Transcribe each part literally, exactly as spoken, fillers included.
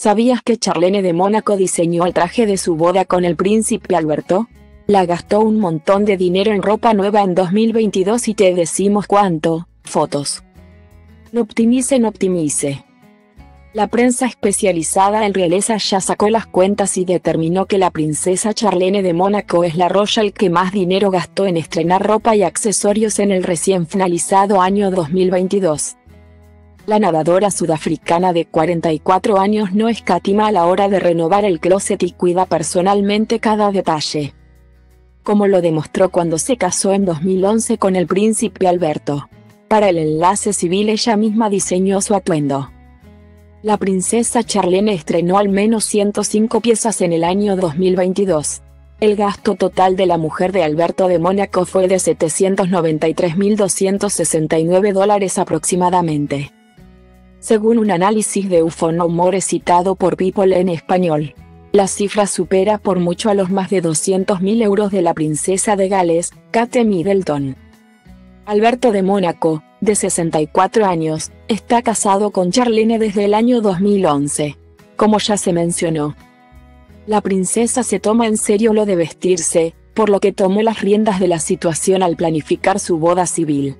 ¿Sabías que Charlene de Mónaco diseñó el traje de su boda con el príncipe Alberto? La gastó un montón de dinero en ropa nueva en dos mil veintidós y te decimos cuánto. Fotos. No optimice, no optimice. La prensa especializada en realeza ya sacó las cuentas y determinó que la princesa Charlene de Mónaco es la royal que más dinero gastó en estrenar ropa y accesorios en el recién finalizado año dos mil veintidós. La nadadora sudafricana de cuarenta y cuatro años no escatima a la hora de renovar el closet y cuida personalmente cada detalle, como lo demostró cuando se casó en dos mil once con el príncipe Alberto. Para el enlace civil ella misma diseñó su atuendo. La princesa Charlene estrenó al menos ciento cinco piezas en el año dos mil veintidós. El gasto total de la mujer de Alberto de Mónaco fue de setecientos noventa y tres mil doscientos sesenta y nueve dólares aproximadamente, según un análisis de Ufonumore citado por People en español. La cifra supera por mucho a los más de doscientos mil euros de la princesa de Gales, Kate Middleton. Alberto de Mónaco, de sesenta y cuatro años, está casado con Charlene desde el año dos mil once. Como ya se mencionó, la princesa se toma en serio lo de vestirse, por lo que tomó las riendas de la situación al planificar su boda civil.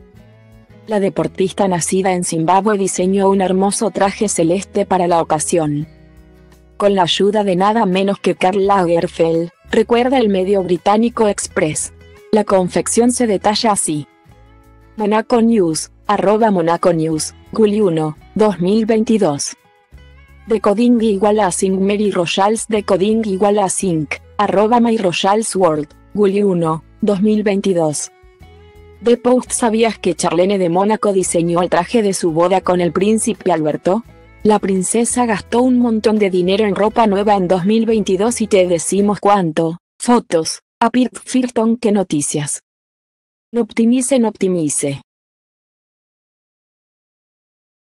La deportista nacida en Zimbabue diseñó un hermoso traje celeste para la ocasión, con la ayuda de nada menos que Karl Lagerfeld, recuerda el medio británico Express. La confección se detalla así. Monaco News, arroba Monaco News, julio uno, dos mil veintidós. Decoding igual a Sync Mary Royals Decoding igual a Sync, arroba My Royals World, julio uno, dos mil veintidós. The Post. ¿Sabías que Charlene de Mónaco diseñó el traje de su boda con el príncipe Alberto? La princesa gastó un montón de dinero en ropa nueva en dos mil veintidós y te decimos cuánto. Fotos. A Pirt Firton. ¿Qué noticias? No optimice, no optimice.